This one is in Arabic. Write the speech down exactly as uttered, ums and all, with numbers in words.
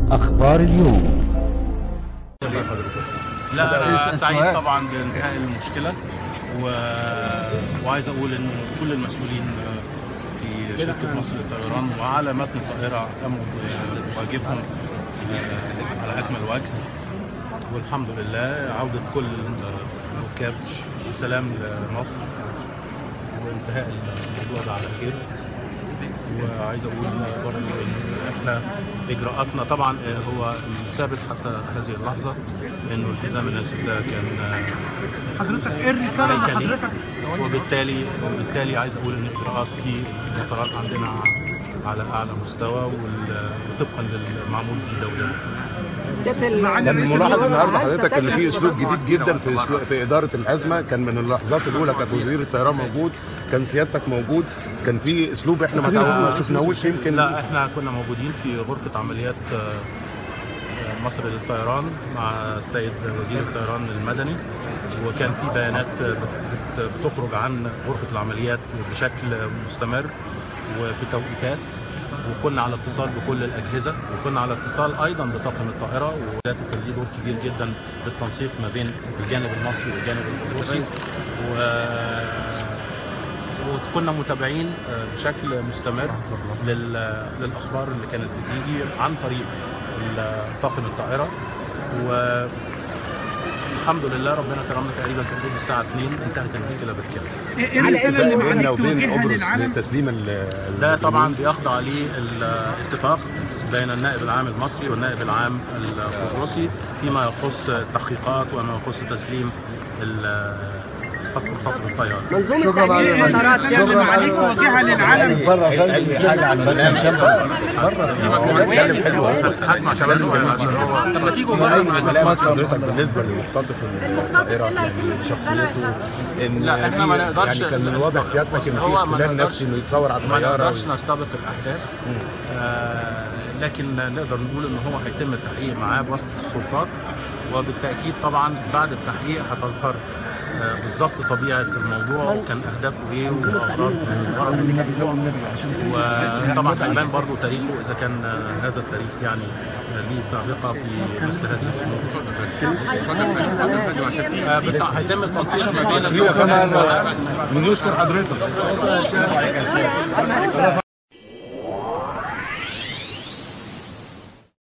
أخبار اليوم. لا أنا سعيد طبعا بانتهاء المشكلة و... وعايز أقول إنه كل المسؤولين في شركة مصر للطيران وعلى متن الطائرة قاموا بواجبهم على أكمل وجه، والحمد لله عودة كل الركاب بسلام لمصر وانتهاء الموضوع ده على خير. وعايز اقول برضه ان احنا اجراءاتنا طبعا هو الثابت حتى هذه اللحظه انه الحزام الناسف ده كان حضرتك ايه الرساله لحضرتك؟ وبالتالي وبالتالي عايز اقول ان الاجراءات في المطارات عندنا على اعلى مستوى وطبقا للمعمول فيه دوليا. كان ملاحظ النهارده حضرتك ان في اسلوب جديد جدا في في اداره الازمه، كان من اللحظات الاولى كانت وزير الطيران موجود، كان سيادتك موجود، كان في اسلوب احنا ما شفناهوش يمكن. لا احنا كنا موجودين في غرفه عمليات مصر للطيران مع السيد وزير الطيران المدني، وكان في بيانات بتخرج عن غرفه العمليات بشكل مستمر وفي توقيتات، وكنا على اتصال بكل الاجهزه، وكنا على اتصال ايضا بطاقم الطائره، وكان ليه دور كبير جدا في التنسيق ما بين الجانب المصري والجانب الروسي، و... وكنا متابعين بشكل مستمر لل... للاخبار اللي كانت بتيجي عن طريق طاقم الطائره. و الحمد لله ربنا كرمنا تقريبا في حدود الساعه اتنين انتهت المشكله بالكامل. ايه الرساله اللي بيننا وبين قبرص لتسليم ده طبعا بيخضع للاتفاق بين النائب العام المصري والنائب العام القبرصي فيما يخص التحقيقات وما يخص تسليم خط الطيار. منظومه تأمين المطارات شكرا عليك وجهه للعالم. بره اي حاجه عن الشباب بره بتكلم حلو هسمع شباب عشان هو لما تيجوا بره حضرتك بالنسبه للمختطف الطائره يعني شخصيته ان لا احنا ما نقدرش يعني كان من واضح سيادتك ان في اختلال نفسي انه يتصور على الطياره. ما نقدرش نستبق الاحداث، آه لكن نقدر نقول ان هو هيتم التحقيق معاه بواسطه السلطات، وبالتاكيد طبعا بعد التحقيق هتظهر بالظبط طبيعه الموضوع وكان اهدافه ايه واغراضه وطبعا هيبان برضه تاريخه اذا كان هذا التاريخ يعني ليه سابقه في مثل هذه الامور. بس هيتم التنسيق ما بين بنشكر حضرتك.